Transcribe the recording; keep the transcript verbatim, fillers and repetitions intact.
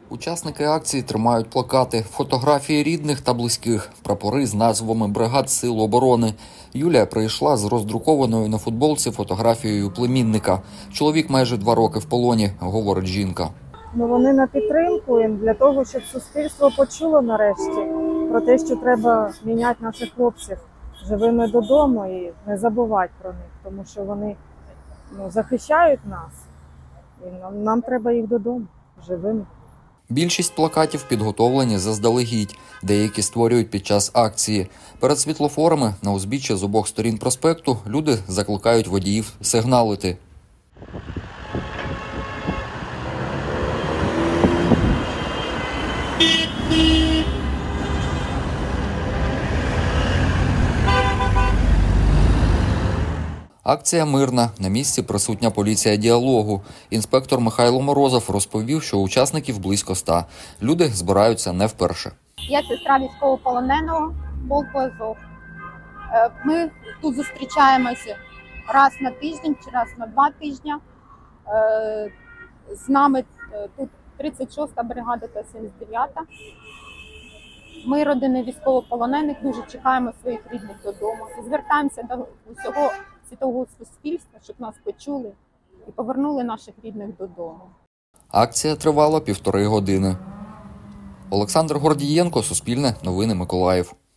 Учасники акції тримають плакати, фотографії рідних та близьких, прапори з назвами бригад Сил оборони. Юлія прийшла з роздрукованою на футболці фотографією племінника. Чоловік майже два роки в полоні, говорить жінка. Ну, вони на підтримку їм для того, щоб суспільство почуло нарешті про те, що треба міняти наших хлопців живими додому і не забувати про них, тому що вони ну, захищають нас, і нам, нам треба їх додому живими. Більшість плакатів підготовлені заздалегідь, деякі створюють під час акції. Перед світлофорами на узбіччя з обох сторін проспекту люди закликають водіїв сигналити. Акція мирна. На місці присутня поліція діалогу. Інспектор Михайло Морозов розповів, що учасників близько ста. Люди збираються не вперше. Я сестра військовополоненого полку Азов. Ми тут зустрічаємося раз на тиждень чи раз на два тижні. З нами тут тридцять шоста бригада та сімдесят дев'ята. Ми, родини військовополонених, дуже чекаємо своїх рідних додому. Звертаємося до усього світового суспільства, щоб нас почули і повернули наших рідних додому. Акція тривала півтори години. Олександр Гордієнко, Суспільне, Новини Миколаїв.